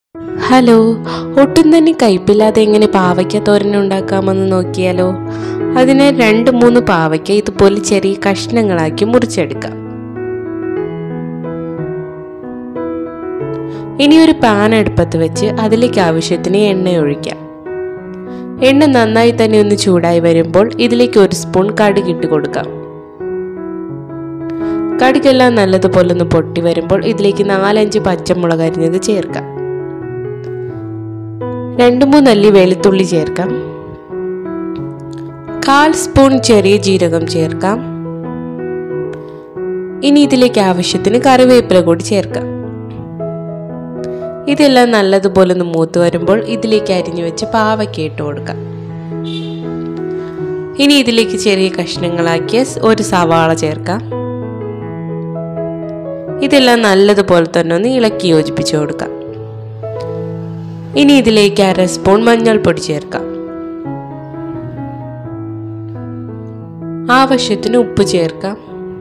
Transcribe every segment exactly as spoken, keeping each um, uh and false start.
Hello, ഒട്ടും തന്നെ കയ്പില്ലാതെ എങ്ങനെ പാവയ്ക്ക തോരൻ ഉണ്ടാക്കാമെന്ന് നോക്കിയാലോ. അതിന് രണ്ട് മൂന്ന് പാവയ്ക്ക ഇതുപോലെ ചെറിയ കഷ്ണങ്ങളാക്കി മുറിച്ചെടുക്കാം. ഇനി ഒരു പാൻ അടുപ്പത്ത് വെച്ച് അതിലേക്ക് ആവശ്യത്തിന് എണ്ണ ഒഴിക്കാം. എണ്ണ നന്നായി തന്നെ ഒന്ന് ചൂടായി വരുമ്പോൾ ഇതിലേക്ക് ഒരു സ്പൂൺ കടുക് ഇട്ട് കൊടുക്കാം. കടുകെല്ലാം നല്ലതുപോലെ ഒന്ന് പൊട്ടി വരുമ്പോൾ ഇതിലേക്ക് നാലഞ്ച് പച്ചമുളക് അരിഞ്ഞത് ചേർക്കാം. രണ്ട് മൂന്നല്ലി വെളുത്തുള്ളി ചേർക്കാം. കാൽ സ്പൂൺ ചെറിയ ജീരകം ചേർക്കാം. ഇനി ഇതിലേക്ക് ആവശ്യത്തിന് കറിവേപ്പില കൂടി ചേർക്കാം. ഇതെല്ലാം നല്ലതുപോലെ ഒന്ന് മൂത്ത് വരുമ്പോൾ ഇതിലേക്ക് അരിഞ്ഞു വെച്ച് പാവയ്ക്ക ഇട്ട് കൊടുക്കാം. ഇനി ഇതിലേക്ക് ചെറിയ കഷ്ണങ്ങളാക്കിയ ഒരു സവാള ചേർക്കാം. ഇതെല്ലാം നല്ലതുപോലെ തന്നെ ഒന്ന് ഇളക്കി യോജിപ്പിച്ചു കൊടുക്കാം. ഇനി ഇതിലേക്ക് അര സ്പൂൺ മഞ്ഞൾപ്പൊടി ചേർക്കാം. ആവശ്യത്തിന് ഉപ്പ് ചേർക്കാം.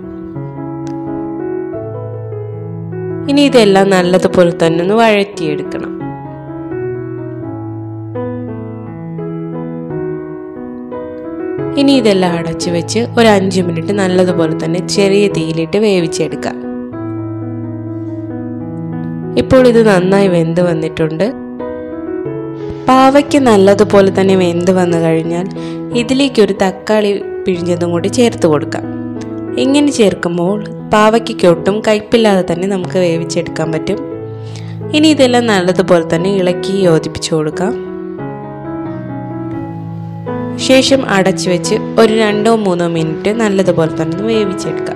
ഇനി ഇതെല്ലാം നല്ലതുപോലെ തന്നെ ഒന്ന് വഴറ്റിയെടുക്കണം. ഇനി ഇതെല്ലാം അടച്ചു വെച്ച് ഒരു അഞ്ച് മിനിറ്റ് നല്ലതുപോലെ തന്നെ ചെറിയ തീയിലിട്ട് വേവിച്ചെടുക്കാം. ഇപ്പോൾ ഇത് നന്നായി വെന്ത് വന്നിട്ടുണ്ട്. പാവയ്ക്ക് നല്ലതുപോലെ തന്നെ വെന്ത് വന്നു കഴിഞ്ഞാൽ ഇതിലേക്ക് ഒരു തക്കാളി പിഴിഞ്ഞതും കൂടി ചേർത്ത് കൊടുക്കാം. ഇങ്ങനെ ചേർക്കുമ്പോൾ പാവയ്ക്ക് ഒട്ടും കയ്പില്ലാതെ തന്നെ നമുക്ക് വേവിച്ചെടുക്കാൻ പറ്റും. ഇനി ഇതെല്ലാം നല്ലതുപോലെ തന്നെ ഇളക്കി യോജിപ്പിച്ചു കൊടുക്കാം. ശേഷം അടച്ചു വെച്ച് ഒരു രണ്ടോ മൂന്നോ മിനിറ്റ് നല്ലതുപോലെ തന്നെ വേവിച്ചെടുക്കാം.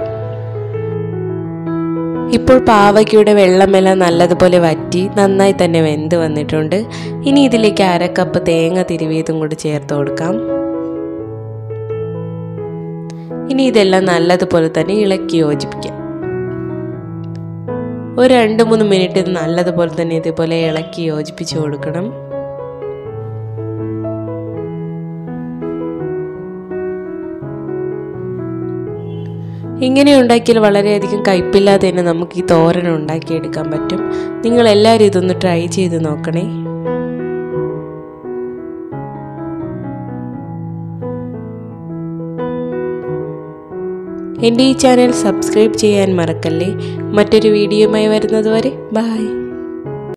ഇപ്പോൾ പാവയ്ക്കയുടെ വെള്ളമെല്ലാം നല്ലതുപോലെ വറ്റി നന്നായി തന്നെ വെന്ത് വന്നിട്ടുണ്ട്. ഇനി ഇതിലേക്ക് അര കപ്പ് തേങ്ങ തിരുവിയതും കൂടി ചേർത്ത് കൊടുക്കാം. ഇനി ഇതെല്ലാം നല്ലതുപോലെ തന്നെ ഇളക്കി യോജിപ്പിക്കാം. ഒരു രണ്ട് മൂന്ന് മിനിറ്റ് ഇത് നല്ലതുപോലെ തന്നെ ഇതുപോലെ ഇളക്കി യോജിപ്പിച്ചു കൊടുക്കണം. ഇങ്ങനെ ഉണ്ടാക്കിയാൽ വളരെയധികം കയ്പില്ലാതെ തന്നെ നമുക്ക് ഈ തോരൻ ഉണ്ടാക്കിയെടുക്കാൻ പറ്റും. നിങ്ങൾ എല്ലാവരും ഇതൊന്ന് ട്രൈ ചെയ്ത് നോക്കണേ. എൻ്റെ ഈ ചാനൽ സബ്സ്ക്രൈബ് ചെയ്യാൻ മറക്കല്ലേ. മറ്റൊരു വീഡിയോയുമായി വരുന്നത് വരെ ബൈ.